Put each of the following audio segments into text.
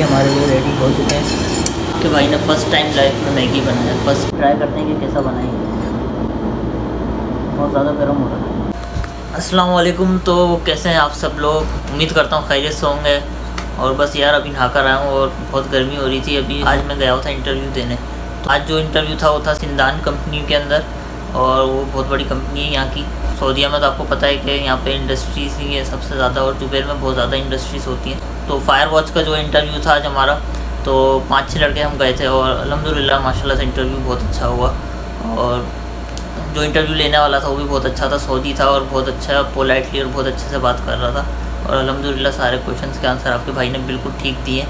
Maggi हमारे लिए ready हो चुके हैं कि भाई ने फ़र्स्ट टाइम लाइफ में मैगी बनाया। फर्स्ट ट्राई करते हैं कि कैसा बनाएंगे। बहुत ज़्यादा गर्म हो रहा है। अस्सलाम वालेकुम। तो कैसे हैं आप सब लोग? उम्मीद करता हूँ खैरियत से होंगे। और बस यार अभी नहा कर आया हूँ और बहुत गर्मी हो रही थी। अभी आज मैं गया हुआ था इंटरव्यू देने। तो आज जो इंटरव्यू था वो था सिंदान कंपनी के अंदर, और वो बहुत बड़ी कंपनी है यहाँ की। सऊदीया में तो आपको पता है कि यहाँ पे इंडस्ट्रीज़ ही है सबसे ज़्यादा, और जुबैल में बहुत ज़्यादा इंडस्ट्रीज़ होती हैं। तो फायर वॉच का जो इंटरव्यू था आज हमारा, तो 5-6 लड़के हम गए थे और अल्हम्दुलिल्लाह माशाल्लाह से इंटरव्यू बहुत अच्छा हुआ। और जो इंटरव्यू लेने वाला था वो भी बहुत अच्छा था, सऊदी था और बहुत अच्छा पोलाइटली और बहुत अच्छे से बात कर रहा था। और अल्हम्दुलिल्लाह सारे क्वेश्चंस के आंसर आपके भाई ने बिल्कुल ठीक दिए।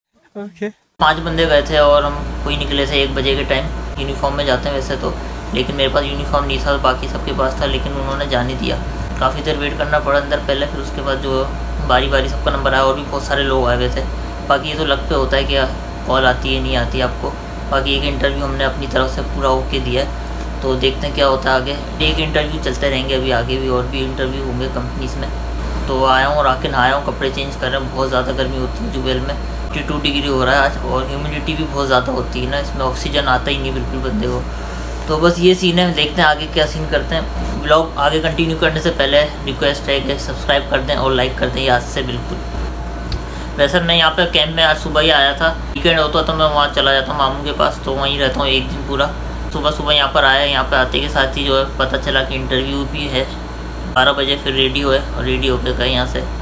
5 बंदे गए थे और हम कोई निकले थे 1 बजे के टाइम। यूनिफॉर्म में जाते हैं वैसे तो, लेकिन मेरे पास यूनिफॉर्म नहीं था, बाकी सबके पास था, लेकिन उन्होंने जाने दिया। काफ़ी देर वेट करना पड़ा अंदर पहले, फिर उसके बाद जो बारी बारी सबका नंबर आया और भी बहुत सारे लोग आए हुए थे। बाकी ये तो लक पे होता है कि कॉल आती है नहीं आती है आपको। बाकी एक इंटरव्यू हमने अपनी तरफ से पूरा ओके दिया है, तो देखते हैं क्या होता है आगे। एक इंटरव्यू चलते रहेंगे, अभी आगे भी और भी इंटरव्यू होंगे कंपनीज़ में। तो आया हूँ और आके नहाया हूँ, कपड़े चेंज कर रहे हैं। बहुत ज़्यादा गर्मी होती है जुबैल में, 52 डिग्री हो रहा है आज, और ह्यूमिडिटी भी बहुत ज़्यादा होती है ना, इसमें ऑक्सीजन आता ही नहीं बिल्कुल बंदे को। तो बस ये सीन है, देखते हैं आगे क्या सीन करते हैं। ब्लॉग आगे कंटिन्यू करने से पहले रिक्वेस्ट है कि सब्सक्राइब कर दें और लाइक कर दें याद से बिल्कुल। वैसे मैं यहाँ पे कैंप में आज सुबह ही आया था। वीकेंड होता तो मैं वहाँ चला जाता हूँ मामू के पास, तो वहीं रहता हूँ एक दिन पूरा। सुबह यहाँ पर आया, यहाँ पर आते के साथ ही जो है पता चला कि इंटरव्यू भी है 12 बजे। फिर रेडी हुए और रेडी होकर गए यहाँ से।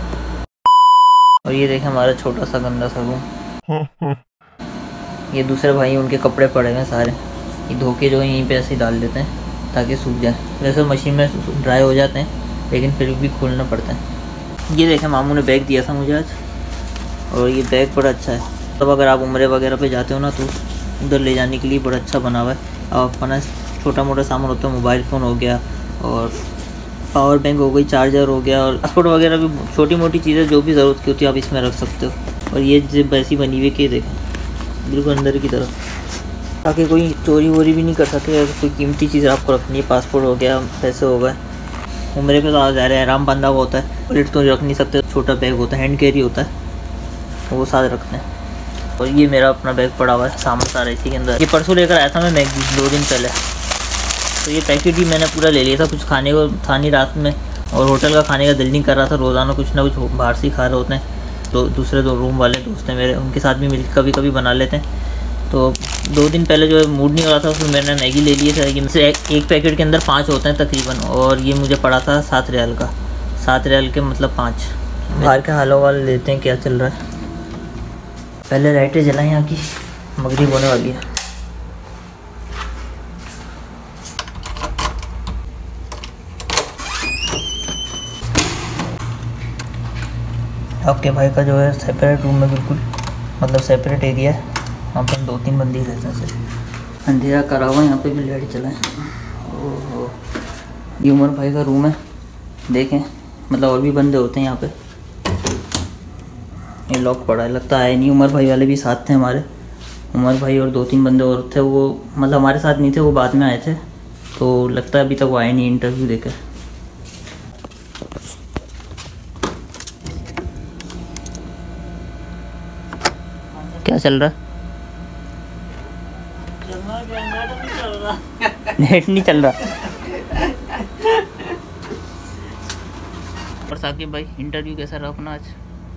और ये देखें हमारा छोटा सा गंदा सा रूम। ये दूसरे भाई उनके कपड़े पड़े हुए हैं सारे, ये धोके जो है यहीं पे ऐसे ही डाल देते हैं ताकि सूख जाए। वैसे मशीन में ड्राई हो जाते हैं, लेकिन फिर भी खोलना पड़ता है। ये देखें मामू ने बैग दिया था मुझे आज, और ये बैग बड़ा अच्छा है। तब अगर आप उम्रे वगैरह पे जाते हो ना, तो उधर ले जाने के लिए बड़ा अच्छा बना हुआ है। और अपना छोटा मोटा सामान होता है, मोबाइल फ़ोन हो गया और पावर बैंक हो गई, चार्जर हो गया, और पासपोर्ट वगैरह भी, छोटी मोटी चीज़ें जो भी ज़रूरत की होती है आप इसमें रख सकते हो। और ये जिप ऐसी बनी हुई कि देखें बिल्कुल अंदर की तरफ, ताकि कोई चोरी वोरी भी नहीं कर सके। अगर कोई कीमती चीज़ आपको रखनी है, पासपोर्ट हो गया, पैसे हो गए। उम्रे पे तो आ जा रहे हैं, आराम बंदा हुआ होता है, वॉलेट तो रख नहीं सकते, छोटा बैग होता है, हैंड कैरी होता है, वो साथ रखते हैं। और ये मेरा अपना बैग पड़ा हुआ है, सामान सारा इसी के अंदर। ये परसों लेकर आया था मैं मैगी 2 दिन पहले। तो ये पैकेट भी मैंने पूरा ले लिया था, कुछ खाने को था नहीं रात में, और होटल का खाने का दिल नहीं कर रहा था। रोज़ाना कुछ ना कुछ बाहर से ही खा रहे होते हैं। तो दूसरे 2 रूम वाले दोस्त हैं मेरे, उनके साथ भी मिलकर कभी कभी बना लेते हैं। तो 2 दिन पहले जो है मूड नहीं हो रहा था, फिर मैंने मैगी ले ली है। इनसे एक पैकेट के अंदर 5 होते हैं तकरीबन, और ये मुझे पड़ा था 7 रियाल का। 7 रियाल के मतलब 5। बाहर के हालों वाले लेते हैं क्या चल रहा है। पहले लाइटें जलाएं, यहाँ की मगरिब होने वाली है। आपके भाई का जो है सेपरेट रूम में, बिल्कुल मतलब सेपरेट एरिया है, वहाँ पर 2-3 बंदे रहते हैं सिर्फ। अंधेरा करा हुआ, यहाँ पे भी लाइट चलाएं। ओहो, ये उमर भाई का रूम है, देखें मतलब और भी बंदे होते हैं यहाँ पे। ये लॉक पड़ा है, लगता है नहीं। उमर भाई वाले भी साथ थे हमारे, उमर भाई और 2-3 बंदे और थे। वो मतलब हमारे साथ नहीं थे, वो बाद में आए थे। तो लगता है अभी तक वो आए नहीं इंटरव्यू देकर। क्या चल रहा है? नेट नहीं चल रहा। और साकिब भाई इंटरव्यू कैसा रहा अपना आज?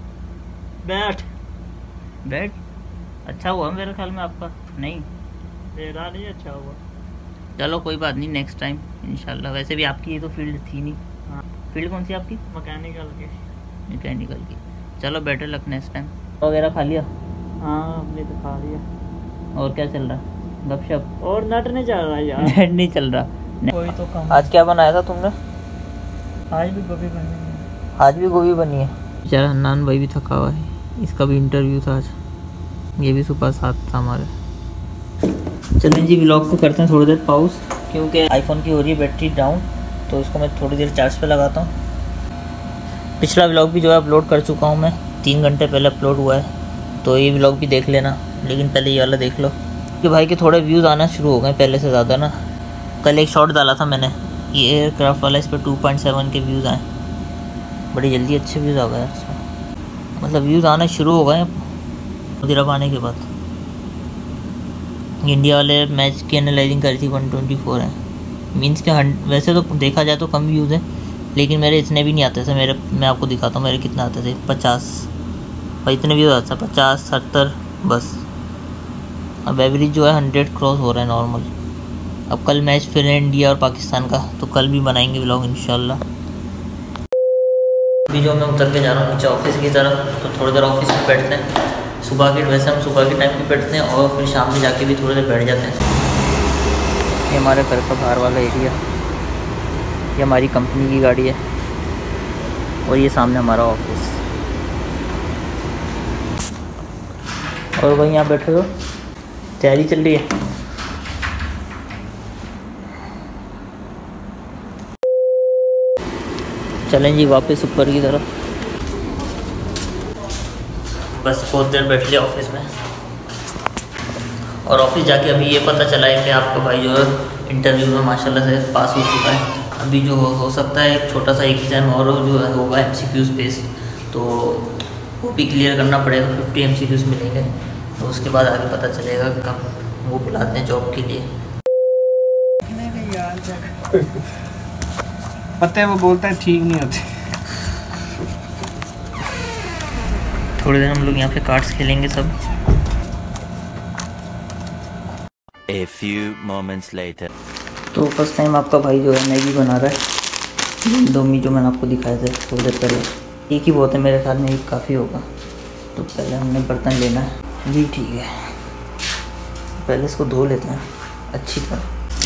बैठ अच्छा हुआ मेरे ख्याल में आपका। नहीं मेरा नहीं अच्छा हुआ। चलो कोई बात नहीं, नेक्स्ट टाइम इंशाल्लाह। वैसे भी आपकी ये तो फील्ड थी नहीं। हाँ। फील्ड कौन सी आपकी? मैकेनिकल की। चलो बेटर लक नेक्स्ट टाइम। वगैरह खा लिया? हाँ हमने तो खा लिया। और क्या चल रहा? गपशप? और नट नहीं चल रहा यार। नेट नहीं चल रहा। कोई तो कम। आज क्या बनाया था तुमने? आज भी गोभी बनी है। आज भी गोभी बनी है। बेचारा हन्नान भाई भी थका हुआ है, इसका भी इंटरव्यू था आज। ये भी सुबह 7 था हमारे। चलें जी, व्लॉग को करते हैं थोड़ी देर पॉज, क्योंकि आईफोन की हो रही है बैटरी डाउन, तो इसको मैं थोड़ी देर चार्ज पे लगाता हूँ। पिछला व्लॉग भी जो है अपलोड कर चुका हूँ मैं, 3 घंटे पहले अपलोड हुआ है, तो ये व्लॉग भी देख लेना। लेकिन पहले ये वाला देख लो कि भाई के थोड़े व्यूज़ आना शुरू हो गए पहले से ज़्यादा ना। कल एक शॉट डाला था मैंने, ये एयरक्राफ्ट वाला, इस पर 2.7 के व्यूज़ आए, बड़ी जल्दी अच्छे व्यूज़ आ गए इसमें, मतलब व्यूज़ आना शुरू हो गए। सऊदी अरब आने के बाद इंडिया वाले मैच की एनालाइजिंग करी थी 124 है। मीन्स के वैसे तो देखा जाए तो कम व्यूज़ हैं, लेकिन मेरे इतने भी नहीं आते थे। मैं आपको दिखाता हूँ मेरे कितने आते थे, 50 भाई इतने व्यूज़ आते थे, 50 70 बस। अब एवरेज जो है 100 क्रॉस हो रहा है नॉर्मल। अब कल मैच फिर है इंडिया और पाकिस्तान का, तो कल भी बनाएंगे व्लॉग इंशाल्लाह। अभी जो मैं उतर के जा रहा हूँ नीचे ऑफिस की तरफ, तो थोड़ी देर ऑफिस में बैठते हैं। वैसे हम सुबह के टाइम पे बैठते हैं और फिर शाम में जाके भी थोड़ी देर बैठ जाते हैं। ये हमारे घर का बाहर वाला एरिया, ये हमारी कंपनी की गाड़ी है और ये सामने हमारा ऑफिस। और भाई यहाँ बैठे हो, तैयारी चल रही है। चलें जी वापस ऊपर की तरफ। बस बहुत देर बैठ लिया ऑफिस में, और ऑफिस जाके अभी ये पता चला है कि आपका भाई जो है इंटरव्यू में माशाल्लाह से पास हो चुका है। अभी जो हो सकता है एक छोटा सा एक एग्ज़ाम और जो है होगा MCQs बेस्ड, तो वो भी क्लियर करना पड़ेगा। 50 MCQs मिलेंगे, तो उसके बाद आगे पता चलेगा कब वो बुलाते हैं जॉब के लिए। पता है वो बोलता है ठीक नहीं होती। थोड़ी देर हम लोग यहाँ पे कार्ड्स खेलेंगे सब। A few moments later. तो फर्स्ट टाइम आपका भाई जो है मैगी बना रहा है। इंडोमी जो मैंने आपको दिखाया था थोड़ी देर पहले, एक ही बहुत है मेरे ख्याल में, एक काफ़ी होगा। तो पहले हमने बर्तन लेना है जी, ठीक है। पहले इसको धो लेते हैं अच्छी तरह।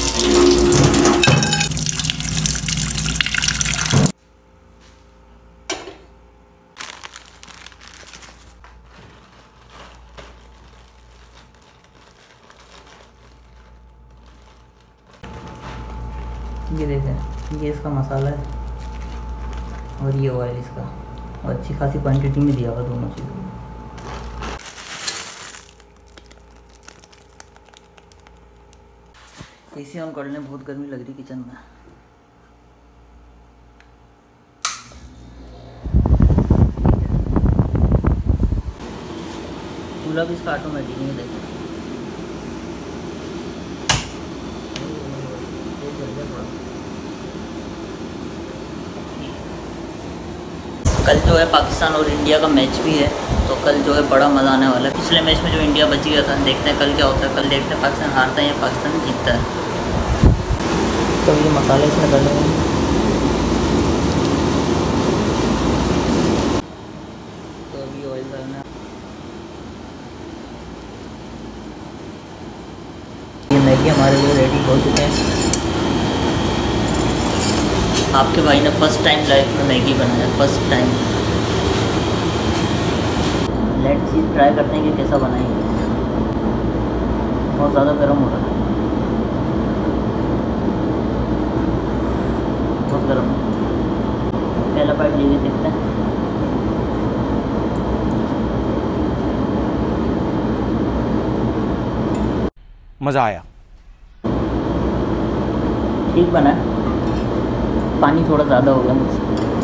ये देखें, ये इसका मसाला है और ये ऑयल इसका, और अच्छी खासी क्वांटिटी में दिया हुआ दोनों चीज़ों। एसी ऑन कर लें, बहुत गर्मी लग रही किचन में। चूल्हा भी इसका ऑटोमेटिक नहीं देखें। कल जो है पाकिस्तान और इंडिया का मैच भी है, तो कल जो है बड़ा मज़ा आने वाला है। पिछले मैच में जो इंडिया बच गया था, देखते हैं कल क्या होता है। कल देखते हैं पाकिस्तान हारता है या पाकिस्तान जीतता है। तो ये मसाले इसमें डाले हुए हैं, तो अभी ऑयल डालना है। ये मैगी हमारे लिए रेडी हो चुके हैं। आपके भाई ने फर्स्ट टाइम लाइफ में मैगी बनाया, first time. Let's see, try करते हैं कि कैसा बनाएंगे। बहुत ज़्यादा गर्म हो रहा है, बहुत गर्म है। पहला बाइट लेके देखते हैं। मज़ा आया, ठीक बना है, पानी थोड़ा ज़्यादा हो गया मुझसे।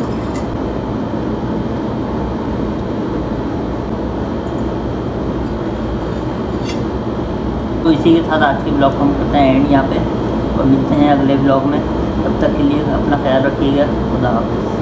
तो इसी के साथ आज के ब्लॉग को हम करते हैं एंड यहाँ पे, और मिलते हैं अगले ब्लॉग में। तब तक के लिए अपना ख्याल रखिएगा। खुदा हाफिज़।